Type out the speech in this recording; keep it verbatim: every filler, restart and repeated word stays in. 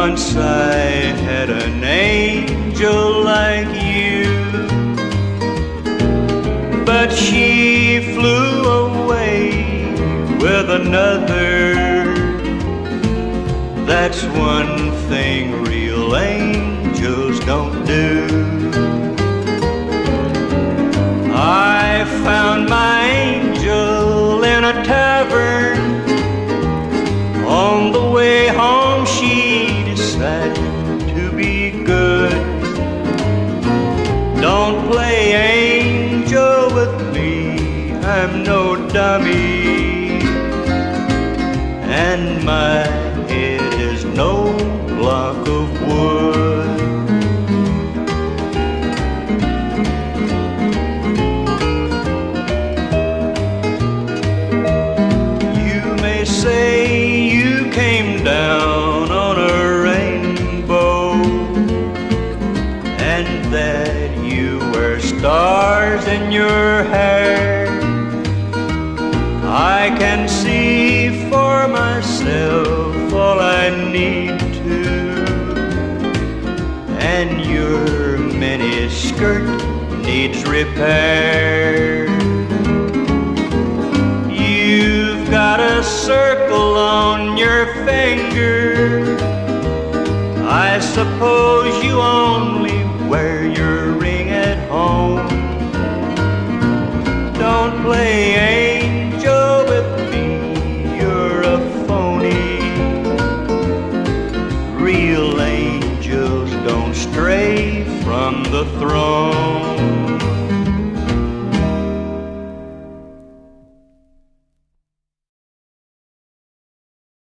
Once I had an angel like you, but she flew away with another. That's one thing real angels don't do. I found my angel in a tavern. On the way home she decided to be good. Don't play angel with me, I'm no dummy, and my head is no block of wood. You may say you came down on a rainbow, and that you wear stars in your hair. I can see for myself all I need to, and your mini skirt needs repair. You've got a circle on your finger. I suppose you only wear your ring at home. Don't play angel with me, you're a phony. Real angels don't stray from the throne.